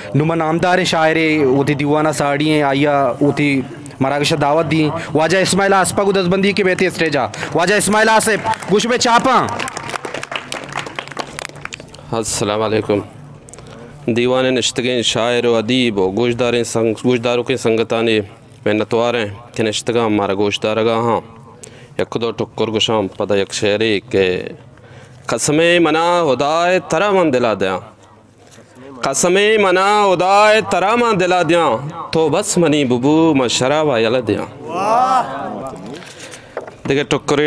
नुमा नामदार शायरे उती दीवाना साड़ियाँ आया उती मराकश दावत दी वाजा इस्माइल आसपा को दसबंदी के बेहती स्टेजा वाजा इस्माइल आसिफ गुश में चापा। अस्सलाम वालेकुम। दीवान नश्तगें शायर व अदीब व गोशदारों के संगताने मेहनतवारें के नश्तगा हमारा गोशदारगा हाँ यक दो टुक्कर गुशाम पदा यक शेरे के कसमे मना खुदाए तरा मन दिला दिया कसमे मना खुदाए तरा मन दिला दिया तो बस मनी बुबू म शराब आयल दिया। देखिए टुक्करे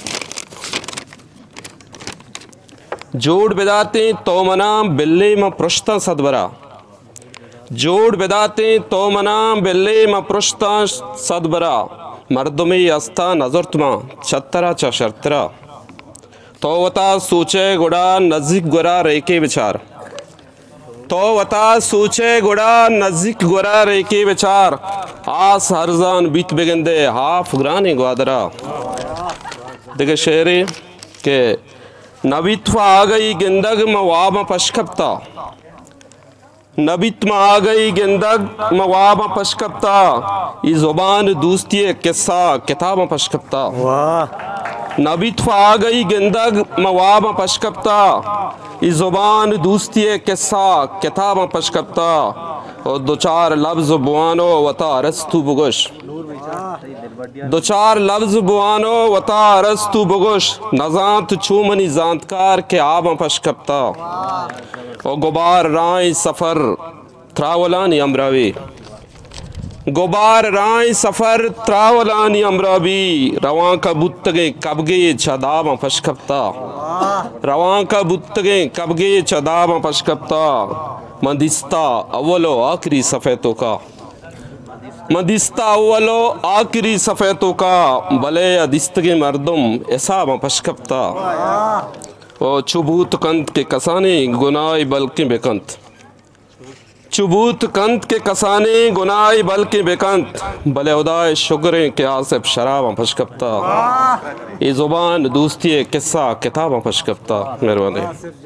जोड़ बेदाते तो मना बिल्ले म पृष्ठा सदबरा जोड़ बेदाते तो मना बिल्ले म पृष्ठा सदबरा मर्दुमी अस्ता नजर तुमा छत्तरा च शर्तरा तो वता सूचे गुड़ा नज़ीक गुरा रेके विचार तो वता सूचे गुड़ा नज़ीक गुरा रेके विचार आस हरजान बीत बेगंदे हाफ ग्रानी ग्वादरा। देखे शेरे के नबीत्व आ गई गिंदग मवाब पशकप्ता नबीत्व आ गई गिंदग मवाब पशकप्ता ये ज़ुबान दूस्ती किस्सा किताब पशकप्ता नबीत्व आ गई गिंदग मवाब पशकप्ता ये ज़ुबान दूस्ती किस्सा किताब पशकप्ता और दो चार लफ्ज़ बुआनो वता रस्तु बुगुश दो चार लफ्ज़ बुआनो वता रस्तु बुगुश नजांत छूमनी जानकार के आब पशकप्ता और गुबार राय सफ़र त्रावलानी अमरावी गुबार राय सफ़र त्रावलानी अमरावी रवां का बुत्तगे कबगे छदाब पशकप्ता रवां का बुत्तगे कबगे छदाब पशकप्ता मदिस्ता अव्वलो आखिरी सफ़ेतों का मदिस्ता अव्वलो आखिरी सफ़ेतों का भले अदिस्तगे मर्दुम ऐसा पशकप्ता और चुबूत कंत के कसाने गुनाई बल्कि बेकंत चुबूत कंत के कसाने गुनाई बल्कि बेकंत भले उदाय शुक्रें के आसिफ शराब पशकप्ता ये ज़ुबान दूस्ती किस्सा किताब पशकप्ता। मेहरबानी।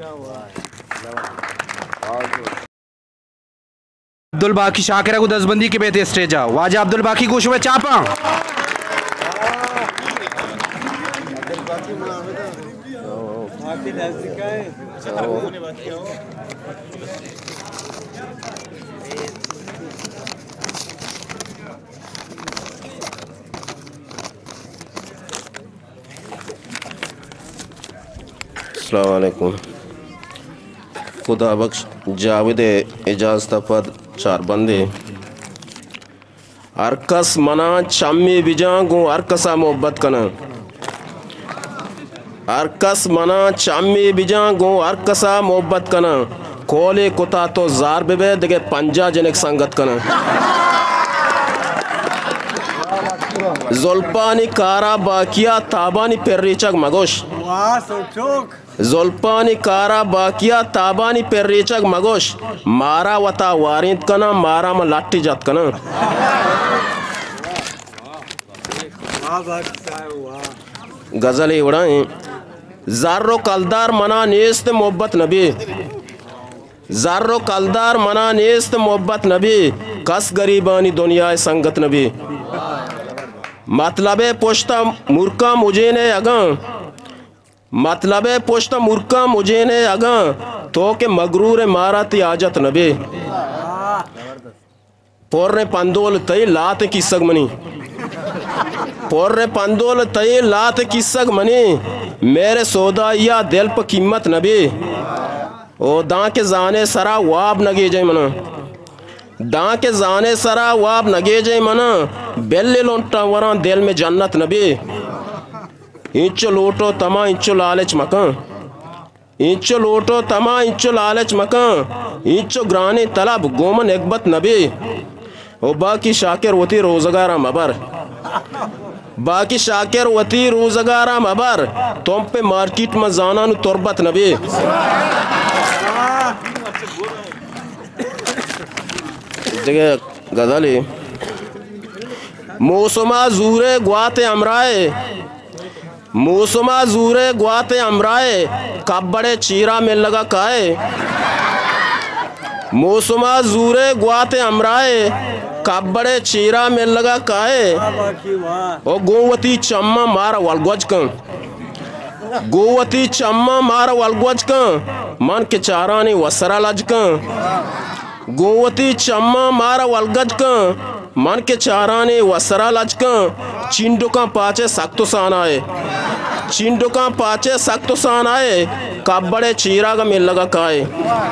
अब्दुल बाकी शाकिरा को दसबंदी के बेहते स्टेजा वाजा अब्दुल बाकी गोश में चापा। अस्सलाम वालेकुम। खुदा बख्श जावेद इजाज़त पद चार बंदे अरकस मना चम्मी बिजांगू अरकसा मोहब्बत कना अरकस मना चम्मी बिजांगू अरकसा मोहब्बत कना कोले कुता तो जार बेबे देगे पंजा जनक संगत कना जुल्पानी कारा बाकिया ताबानी पेर्रीचक मगोश जुल्पानी कारा बाकिया ताबानी पेर्रीचक मगोश मारा वता वारिंत कना मारा में लाठी जात कना गजल उड़ाएं ज़र्रो कलदार मना नेस्त मोहब्बत नबी ज़र्रो कलदार मना नेस्त मोहब्बत नबी कस गरीबानी दुनिया संगत नबी मतलबे पुश्ता मुर्का मुझे ने अगा मतलबे पुश्ता मुर्का मुझे ने अगा तो के मगरूर मारा ती आजत नबी पोर्रे पंदोल तई लात की सगमनी पोर्रे पंदोल तई लात की सगमनी मेरे सौदा या दिल पर कीमत नबी ओ दां के जाने सरा वाब नगे जय मना दां के जाने सरा वाब नगे जय मना बेल्ले लोंटा वरा दिल में जन्नत नबी इंचो लोटो तमा इंचो लालच मका इंचो लोटो तमा इंचो लालच मका इंचो ग्रानी तलब गोमन एकबत नबी ओ बाकी शाकिर वती रोजगारा मबर बाकी शाकिर वती रोजगारा मबर तुम पे मार्केट में जाना नु तुरबत नबी जगह गजली मौसमा जूरे ग्वाते अमराए मौसमा जूरे ग्वाते अमराए कब बड़े चीरा में लगा काए मौसमा जूरे गुआते अमराए काबड़े चीरा में लगा काए ओ गोवती चम्मा मारा वलगोज का गोवती चम्मा मारा वलगोज का मन के चारानी वसरा लज का गोवती चम्मा मारा वलगज का मन के चारानी वसरा लज का चिंडो का पाचे सख्तो सान आए चिंडो का पाचे सख्तो सान आए काबड़े चीरा का मिल लगा काए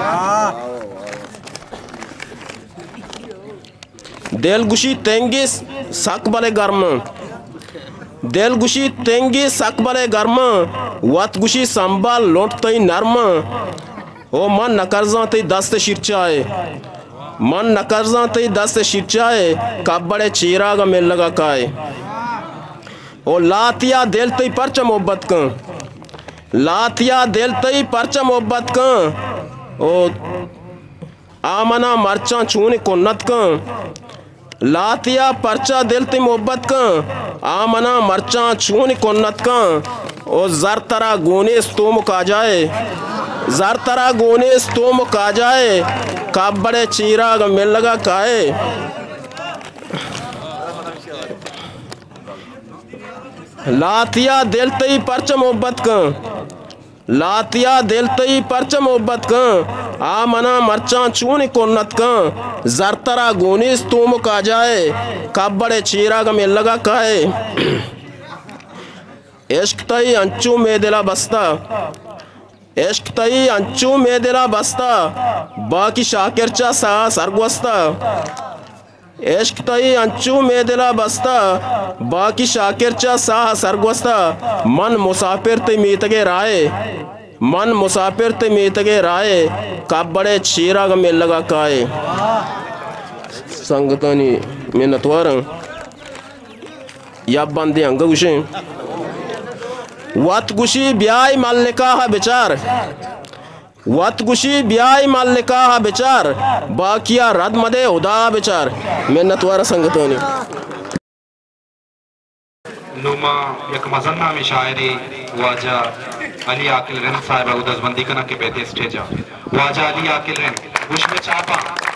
देलगुशी तेंगिस सकबले गर्म देलगुशी तेंगिस सकबले गर्म वतगुशी संभाल लोटतई नर्म ओ मन नकरजा तई दस्त शिरचाए मन नकरजा तई दस्त शिरचाए कबड़े चीरा का मिल लगा काए ओ लातिया दिल तई परचा मोहब्बत का लातिया दिल तई परचा मोहब्बत का ओ आमना मरचा छूने को नत का लातिया परचा दिल तई मोहब्बत का आमना मरचा छूने को नत का ओ जर तरा गोने स्तोम का जाए जर तरा गोने स्तोम का जाए काबड़े चीरा का मिल लगा काए लातिया दिल तई परचा मोहब्बत का लातिया दिल तई परचा मोहब्बत का आ मना मरचा चून कोन्नत का जरतरा गोनीस तुम का जाए काबड़े चीरा का मिल लगा काए इश्क तई अंचू में दिला बस्ता इश्क तई अंचू में दिला बस्ता बाकी शाकिरचा सा सरगवस्ता इश्क तई अंचू में दिला बस्ता बाकी शाकिरचा सा सरगवस्ता मन मुसाफिर तई मीतगे राय मन मुसाफिर ते मीतगे राय काबड़े चीरा का मिल लगा काए संगतनी मिन्नतवार या बंदे अंग गुशे वत गुशी ब्याय मल्लिका हा विचार वत गुशी ब्याय मल्लिका हा विचार बाकिया रद मदे उदा विचार मिन्नतवार संगतनी नुमा एक मजन्ना में शायरी वाजा अली आकिल रन साहिब उदसबंदी कना के बेते स्टेजा वाजा अली आकिल रन बुश में चापा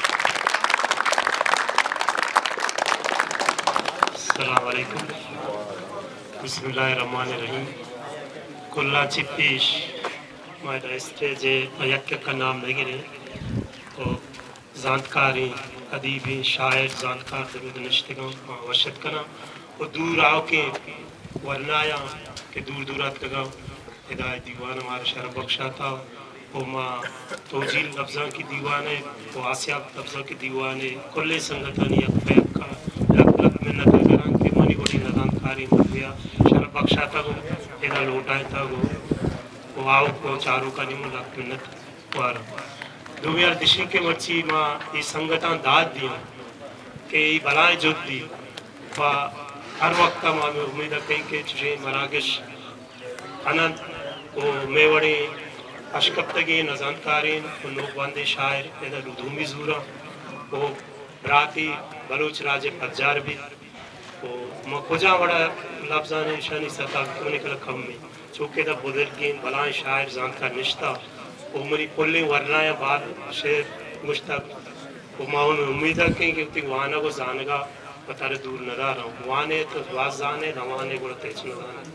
अस्सलाम वालेकुम बिस्मिल्लाहिर्रहमानिर्रहीम कुल्ला चिप्पीश मायदा स्टेजे अयक्के का नाम लगिरे तो जानकारी अदीबी शायर जानकार दरुद नश्तिगम वशत कना और दूर आओ के वरनाया के दूर दूरात लगाओ हिदायत दीवान हमारा शरफ बख्शा था वो माँ तोजील लफ्ज़ों की दीवान है वो आसियाब लफ्ज़ों की दीवान है कुल्ले संगतन यक फैब का लग लग मिन्नत करान के मनी बड़ी नदानकारी मर्दिया शरफ बख्शा था वो हिदा लोटाए था वो आओ को चारों का निमो लग मिन्नत वार दो यार दिशी के मर्ची माँ ये संगतान दाद दिया के ये बलाएं जुत दी वा हर वक्त माँ में उम्मीद कहीं के चुजे मरागिश अनंत वो मेवड़ी अशकप्तगी नजानकारीन उन्होंने बांधे शायर इधर रुधूमी ज़ूरा वो राती बलूच राजे पज्जार भी वो मकुजा बड़ा लफ्ज़ाने शानी सता क्यों निकला कम में चूँकि द बुजुर्गीन बलाएं शायर जानकार निश्ता वो मरी पुल्ली वरनाया बाद शेर मुश्तक वो माँ उन्हें उम्मीद है कि उतनी वाना को जानगा बतारे दूर न रहा हूँ वाने तो वाज जाने न वाने को तेज न जाने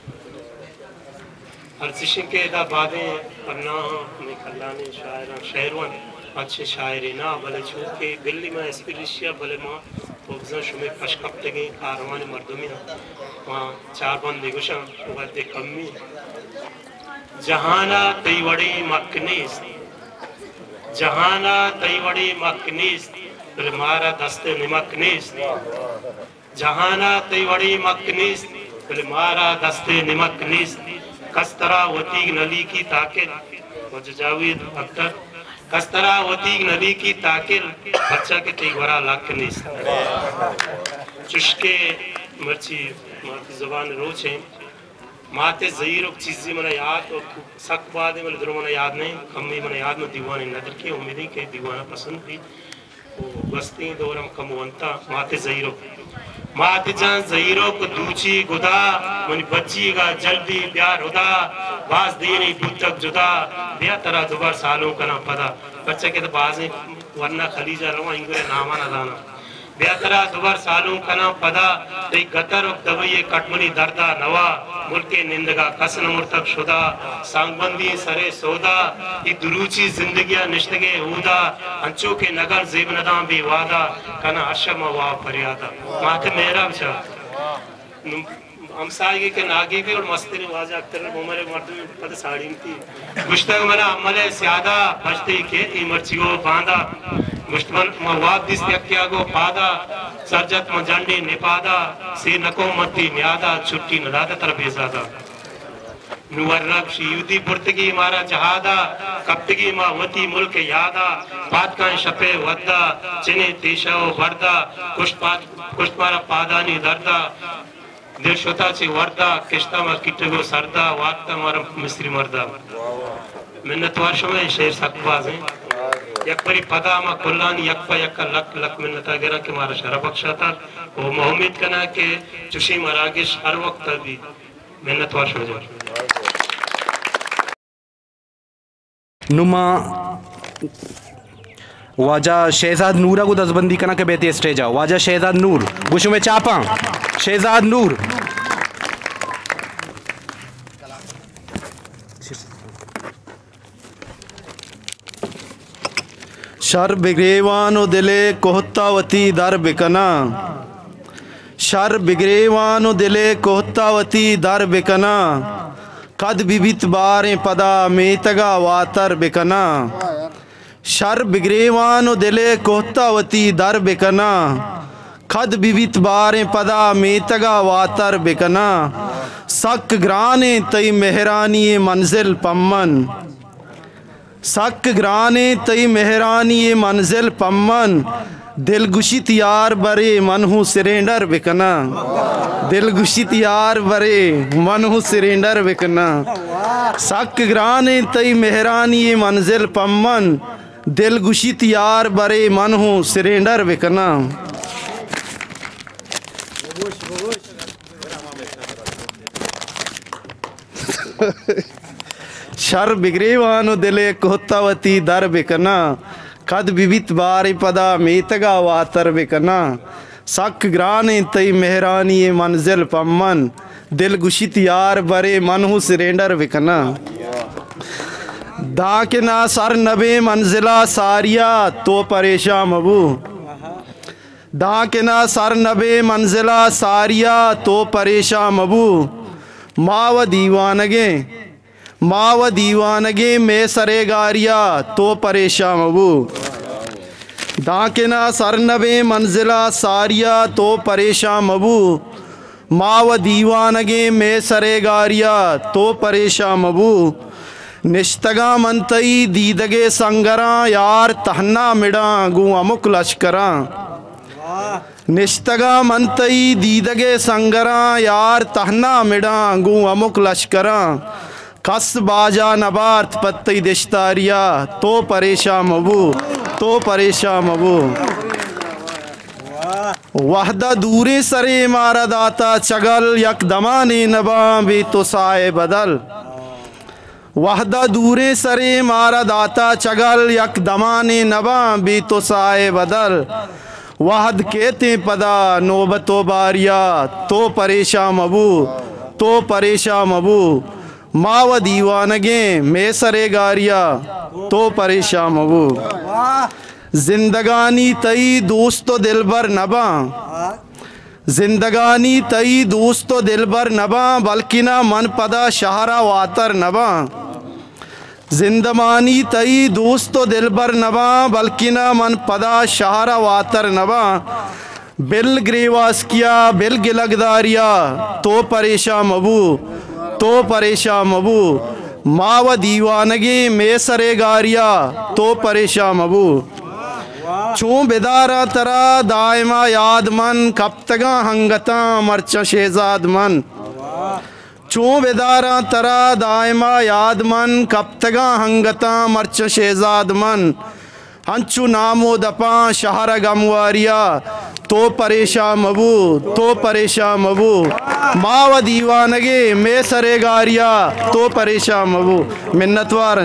हर चिशिं के दा बादें पन्ना निकलाने शायर शहरवन अच्छे शायरी ना भले चूँकि दिल्ली में एस्पिरिशिया भले माँ तो शुमे पशकप्ते गई कारवान मर्दमी वहाँ चार बंदे गुशा वादे कमी जहाना तैवड़ी मकनीस जहाना तैवड़ी मकनीस मारा दस्ते निमकनीस जहाना तैवड़ी मकनीस मारा दस्ते निमकनीस कस्तरा वतीग नली की ताकिल जावेद अख्तर कस्तरा वतीग नली की ताकिल बच्चा के तीगवरा लाकनीस चुशके मर्ची माती ज़बान रोचे माते ज़हीर चीज़ी मना याद और सक बादे मले दरो मना याद नहीं कमी मना याद में दीवाने नदर की उम्मीद के दीवाना पसंद भी बस्ती दौरम कमवंता माते ज़हीरो मात जान जहीरों को दूची गुदा मन बच्ची का जल्दी प्यार हुदा बाज देनी दूध तक जुदा दिया तरह दोबार सालों का ना पता बच्चे के तो बाज़ वरना खलीजा रवा इंगरे नामा ना दाना बेहतरा दुबार सालों का ना पदा ते गतर दबये कटमनी दर्दा नवा मुल्के निंदगा कसन मुर्तक शुदा सांगबंदी सरे सौदा ये दुरूची जिंदगियां निश्तगे हुदा अंचों के नगर जेब नदाम भी वादा कना अशम वा फरियादा माथे मेरा बचा हमसाई के नागी भी और मस्ती ने वाजा अक्तर उमरे मर्द में पद साड़ी थी गुश्तग मना अमले स्यादा बजते के थी मर्चियो बांधा मुश्तमन मवाद दिस यक्या गो पादा सरजत मजंडी निपादा से नको मती न्यादा छुट्टी नदादा तरबेजादा नुवर्रब शीयुदी पुर्तगी मारा जहादा कप्तगी मा वती मुल्क यादा बात का शपे वद्दा चिने तेशो वर्दा कुष्ट मारा पादानी दर्दा दिल शोता ची वर्दा किश्ता मा किटगो सरदा वाक्ता मारा मिस्री मर्दा मिन्नत वर्ष में शेर सकबाज हैं यक परी पदा मा कुल्लानी यक यक लक लक मिन्नत अगरा के मारा शरा बख्शा था वो मोहम्मद कना के चुशी मरागिश हर वक्त भी मिन्नत वर्ष हो जाए नुमा वाजा शहजाद नूरा को दसबंदी कना के बेते स्टेज आ वाजा शहजाद नूर गुशु में चापा शहजाद नूर शर बिगरेवानो दिले कोहतावती दर बिकना शर बिगरेवानो दिले कोहतावती दर बिकना कद बिबित बारे पदा मेतगा वातर बिकना शर बिगरेवानो दिले कोहतावती दर बिकना खद बिबित बारे पदा मेतगा वातर बिकना सक ग्राने तई मेहरानी मंजिल पम्मन सक ग्राने तई मेहरानी मंजिल पम्मन दिलगुशित यार बरे मनहू सिरेंडर बिकना दिलगुशित यार बरे मनहू सिरेंडर बिकना सक ग्राने तई मेहरानी मंजिल पम्मन दिलगुशित यार बरे मनहू सिरेंडर बिकना शर बिगरेवानो दिले कोहतावती दर बिकना कद बिबित बारे पदा मेतगा वातर बिकना सक ग्राने तई मेहरानी मंजिल पम्मन दिलगुशित यार बरे मनहू सिरेंडर बिकना दाकिना सर नबे मंजिला सारिया तो परेशान मबू दाकिना सर नबे मंजिला सारिया तो परेशान मबू माव दीवानगे में सरे गारिया तो परेशान मबू दाकिना सर नबे मंजिला सारिया तो परेशान मबू माव दीवानगे में सरे गारिया तो परेशान मबू निश्तगा मनतई दीदगे संगरा यार तहन्ना मिड़ा गू अमुक लश्करा निश्तगा मनतई दीदगे संगरा यार तहन्ना मिड़ा गू अमुक लश्करा कस बाजा नबार्थ पत्ती दिश्तारिया तो परेशान मबू तो परेशान मबू वहदा दूरे सरे मारा दाता चगल यक दमाने नबा बे तो साए बदल वहदा दूरे सरे मारा दाता चगल यक दमाने नबा बे तो साए बदल वहद कहते पदा नौबतो बारिया तो परेशान मबू तो परेशान मबू माव दीवानगे में सरे गारिया तो परेशान मबू जिंदगानी तई दोस्तो दिलबर नबा जिंदगानी तई दोस्तो दिलबर नबा बल्कि ना मन पदा शहरा वातर नबा जिंदमानी तई दोस्तो दिलबर नबा बल्कि ना मन पदा शहरा वातर नबा बिल ग्रेवास किया बिल गिलगदारिया तो परेशान मबू तो परेशान मबू माव दीवानगे में सरे गारिया तो परेशान मबू चूँ बेदारा तरा दायमा याद मन कब तगा हंगता मर्चा शहजाद मन चूँ बेदारा तरा दायमा याद मन कब तगा हंगता मर्चा शहजाद मन हंचू नामो दपा शहर गमवारिया तो परेशान मबू तो परेशान मबू माव दीवानगे मैं सरे गारिया तो परेशान मबू मिन्नतवार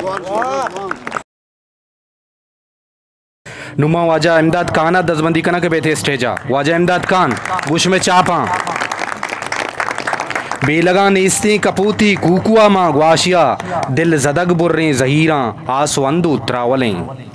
नुमा वाजा इमदाद खाना दसबंदी कना के बेथे स्टेजा वाजा इमदाद खान गुश में चापा बेलगा नेस्ती कपूती कुकुआ माँ ग्वाशिया दिल जदग बुर्रे जहीरा आसवंदू त्रावलें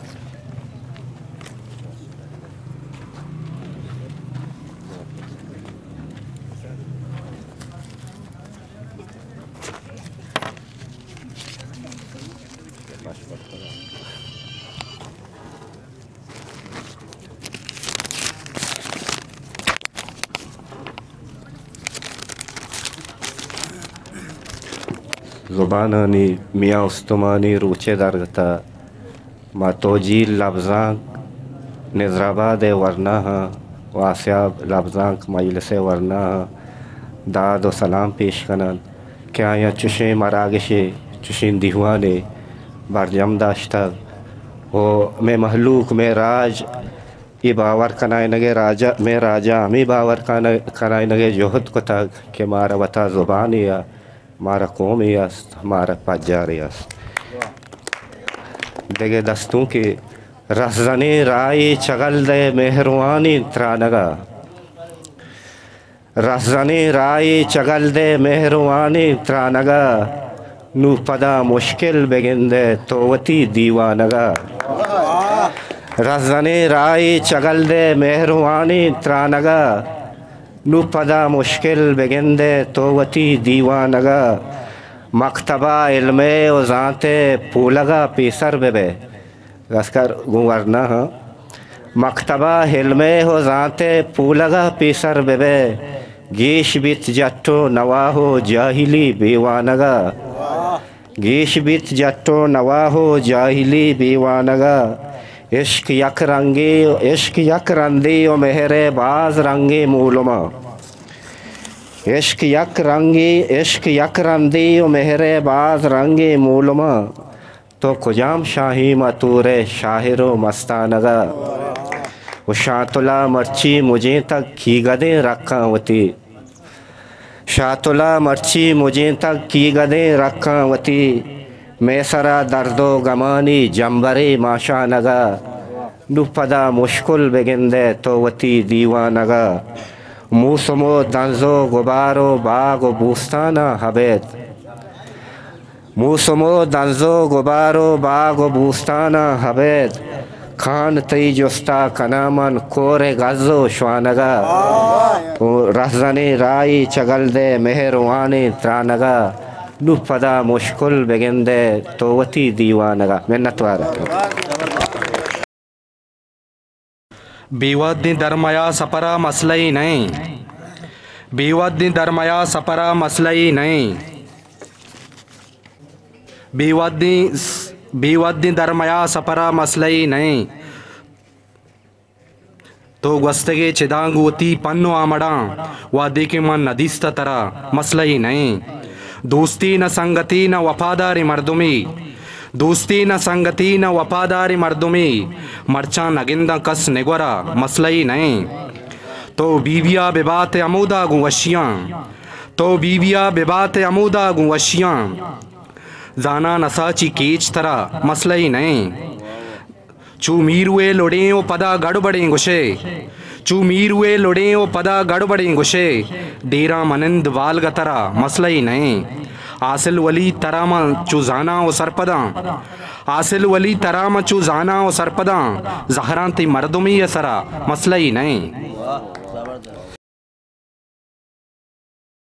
ज़ुबानानी मियाँ उस्तमानी रूचे दरगता मातोजी लफ्ज़ां नजराबाद वरना वास्याब लफ्ज़ां मजलिस वरना दाद व सलाम पेश कनन क्या या चुशे मरागशे चुशिन दीवाने बरजम दाश्ता वो मैं महलूक मैं राज ये बावर कनाए नगे राजा मैं राजा हमें बावर कनाए नगे जोहद को तक के मारा वता ज़ुबान या मारा कौम यास्त हमारा पाजार यास्त देगे दस्तों के रज़ने राय चगल दे मेहरवानी त्रानगा रज़ने राय चगल दे मेहरवानी त्रानगा नू पदा मुश्किल बेगिंदे तोवती दीवानगा रज़ने राय चगल दे मेहरवानी त्रानगा नू पदा मुश्किल बेगिंदे तोवती दीवानगा मकतबा इल्मे ओ ज़ाते पूलगा पीसर बेबे गस्कर गुवरना मकतबा इल्मे हो ज़ाते पूलगा पीसर बेबे गीश बित जट्टो नवाहो जाहिली बेवानगा गीश बित जट्टो नवाहो जाहिली बेवानगा इश्क यक रंगी ओ मेहरे बाज रंगे मूलमा इश्क यक रंगी ओ मेहरे बाज रंगे मूलमा तो कुजाम शाही मतूरे शाहिरो मस्तानगा वो शातुला मर्ची मुझे तक की गदे रखावती शातुला मर्ची मुझे तक की गदे रखावती मैं सरा दर्दो गमानी जम्बरे माशा नगा नुपदा मुश्किल बेगिंदे तो वती दीवानगा मूसमो दंजो गुबारो बागो बूस्ताना हबेत मूसमो दंजो गुबारो बागो बूस्ताना हबेत खान तई जुस्ता कनामन कोरे गज़ो श्वानगा रज़ने राई चगल दे मेहरवानी त्रानगा नुपदा मुश्किल बेगिंदे तोवती दीवानगा मिन्नतवारा बेवद्दी दरमया सपरा मसलई नहीं बेवद्दी दरमया सपरा मसलई नहीं बेवद्दी दरमया सपरा मसलई नहीं तो गस्तगे चिदांगोती पन्नो आमड़ा वादे के मन नदीस्ता तरा मसलई नहीं दोस्ती न संगति न वफादारी मर्दुमी दोस्ती न संगति न वफादारी मर्दुमी मरचा नगिंदा कस निगवरा मसलई नहीं तो बीविया बेबात अमूदा गुवशियाँ तो बीविया बेबात अमूदा गुवशियाँ जाना नसाची केच तरा मसलई नहीं चू मीरुए लोड़े ओ पदा गड़बड़े गुशे चू मीरुए लोड़े ओ पदा गड़बड़े गुशे डेरा मनंद वाल गतरा मसलई नहीं आसिल वली तरामा चुजाना ओ सरपदा आसिल वली तरामा चुजाना ओ सरपदा जहरांती मर्दुमी सरा मसलई नहीं